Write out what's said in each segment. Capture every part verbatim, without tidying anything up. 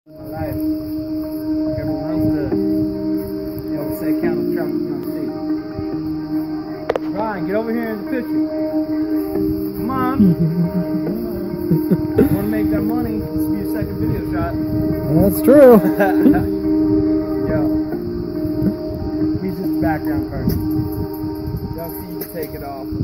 My life. Everyone else does. They always say count of trouble you don't see. Ryan, get over here in the picture. Come on. You want to make that money? This will be your second video shot. That's true. Yo. He's just the background person. Y'all see you can take it off.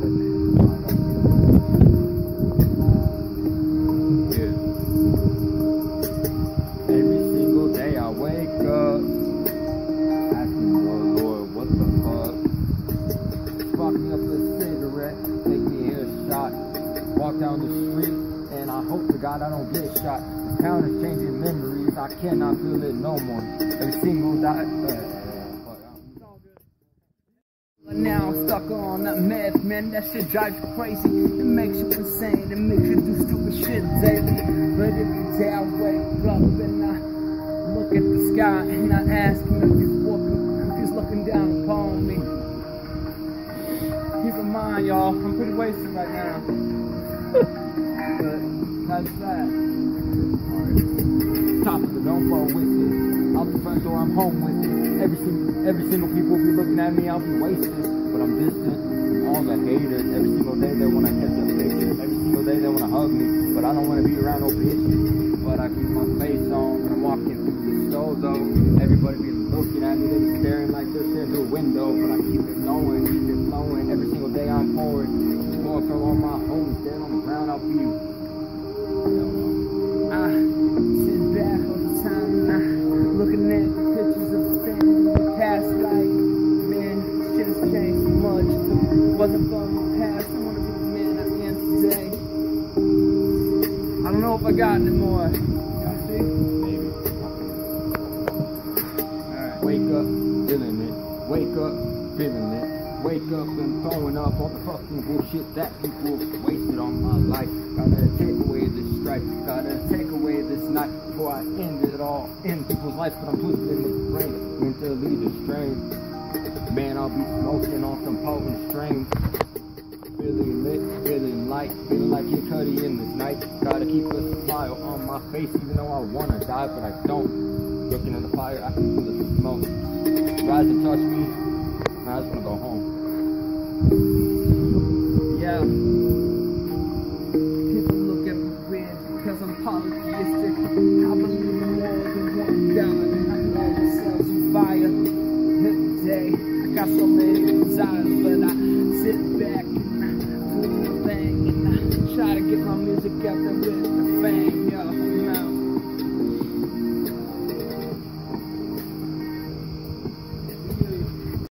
Walk down the street and I hope to God I don't get shot. This town is changing memories, I cannot feel it no more. Every single die. But now I'm stuck on that meth, man, that shit drives you crazy. It makes you insane, it makes you do stupid shit daily. But every day I wake up and I look at the sky and I ask him if he's walking, if he's looking down upon me. Keep in mind, y'all, I'm pretty wasted right now. But that's that. Top of the don't fall with it. Out the front door, I'm home with it. Every single, every single people be looking at me, I'll be wasted. But I'm distant from all the haters. Every single day they wanna catch up pictures. Every single day they wanna hug me. But I don't wanna be around no bitches. But I keep my face on when I'm walking through the store though. Everybody be looking at me, they be staring like they're staring through a window. But I keep it going, keep it flowing. Every single day I'm forward. Going from all my homies dead on the ground, I'll be. I sit back all the time and I looking at the pictures of the family in the past, like, man, shit has changed so much. It wasn't from the past, I want to be the man I am today. I don't know if I got any more. Y'all see? Maybe. Alright. Wake up, feeling it. Wake up, feeling it. Wake up and throwing up all the fucking bullshit that people wasted on my life. Gotta take away this strife, gotta take away this night before I end it all in people's lives. But I'm twisted in the brain, mentally distrained. Man, I'll be smoking on some potent strains. Feeling lit, feeling light, feeling like Kid Cudi in this night. Gotta keep a smile on my face even though I wanna die, but I don't. Looking at the fire, I can feel the smoke. Rise and touch me. I just want to go home. Yeah. People look at me weird because I'm polytheistic. I believe